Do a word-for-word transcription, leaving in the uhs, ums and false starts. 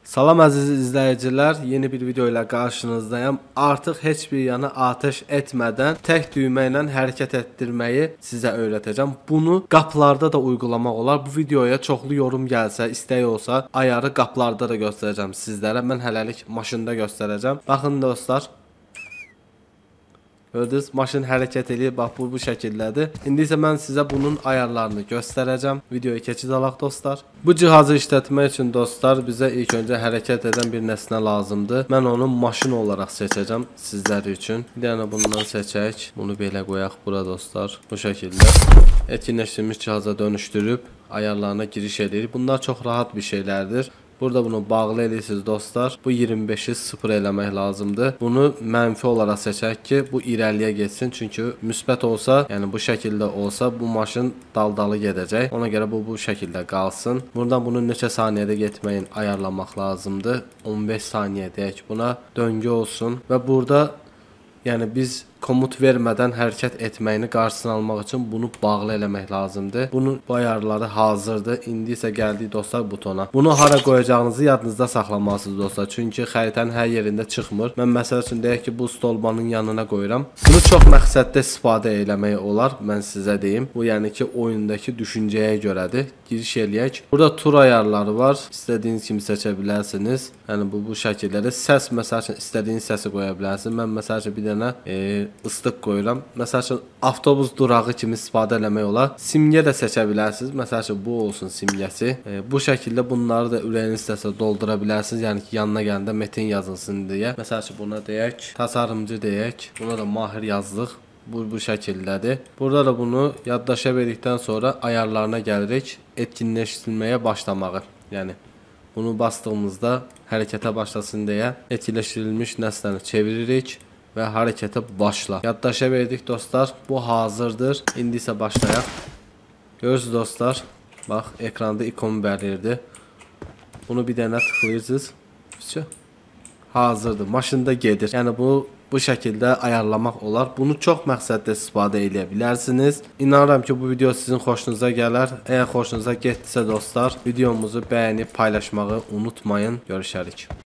Salam əziz izləyicilər, yeni bir video ilə qarşınızdayım. Artıq heç bir yana ateş etmədən tək düymə ilə hərəkət etdirməyi sizə öyrətəcəm. Bunu qapılarda da uygulamaq olar. Bu videoya çoxlu yorum gəlsə, istək olsa, ayarı qapılarda da göstərəcəm sizlərə. Mən hələlik maşında göstərəcəm. Baxın dostlar. Gördünüz, maşın hərəkət edir. Bax bu bu şəkildədir. İndi isə mən sizə bunun ayarlarını göstərəcəm. Videoya keçid alaq dostlar. Bu cihazı işlətmək üçün dostlar bizə ilk öncə hərəkət edən bir nəsnə lazımdır. Mən onu maşın olaraq seçəcəm sizlər üçün. Bir dənə bundan seçək. Bunu belə qoyaq bura dostlar. Bu şəkildə etkinləşdirilmiş cihaza dönüşdürüb ayarlarına giriş edirik. Bunlar çox rahat bir şeylərdir. Burada bunu bağlı edirsiniz dostlar. Bu iyirmi beşi sıfır eləmək lazımdır. Bunu mənfi olaraq seçək ki, bu irəliyə getsin. Çünki müsbət olsa, yəni bu şəkildə olsa, bu maşın daldalı gedəcək. Ona görə bu bu şəkildə qalsın. Buradan bunun neçə saniyədə getməyin ayarlamaq lazımdır. on beş saniyə deyək buna. Döngü olsun və burada yəni biz komut vermədən hərəkət etməyini qarşısını almaq üçün bunu bağlı eləmək lazımdır. Bunun bu ayarları hazırdır. İndi isə gəldik dostlar butona. Bunu hara qoyacağınızı yadınızda saxlamalısınız dostlar. Çünki xəritənin hər yerində çıxmır. Mən məsəl üçün deyək ki, bu stolbanın yanına qoyuram. Bunu çox məqsəddə istifadə eləmək olar. Mən sizə deyim. Bu yəni ki, oyundakı düşüncəyə görədir. Giriş eləyək. Burada tur ayarları var. İstədiyiniz kimi seçə bilərsiniz. Yəni bu bu şəkildə səs məsəl üçün istədiyiniz səsi qoya bilərsiniz. Mən məsəl üçün bir dənə e, ıslıq qoyuram. Məsəl üçün avtobus durağı kimi istifadə eləmək olar. Simgə də seçə bilərsiniz. Məsəl üçün bu olsun simgəsi. E, bu şəkildə bunları da ürəyiniz istəsə doldura bilərsiniz. Yəni ki, yanına gələndə metin yazılsın deyə. Məsəl üçün buna deyək, tasarımcı deyək. Buna da mahir yazdıq. Bu bu şəkildədir. Burada da bunu yaddaşa verdikdən sonra ayarlarına gəlirik. Etkinləşdirilməyə başlamağı. Yəni bunu bastığımızda hərəkətə başlasın deyə etkinləşdirilmiş nəsnəni çeviririk və hərəkətə başla. Yaddaşa verdik dostlar. Bu hazırdır. İndi isə başlayaq. Görürsünüz dostlar. Bax, ekranda ikon bəlirdi. Bunu bir dənə tıklayırsınız. Hazırdır. Maşında gedir. Yəni bu bu şəkildə ayarlamaq olar. Bunu çox məqsəddə istifadə edə bilərsiniz. İnanıram ki, bu video sizin xoşunuza gələr. Əgər xoşunuza getdisə dostlar, videomuzu bəyənib paylaşmağı unutmayın. Görüşərik.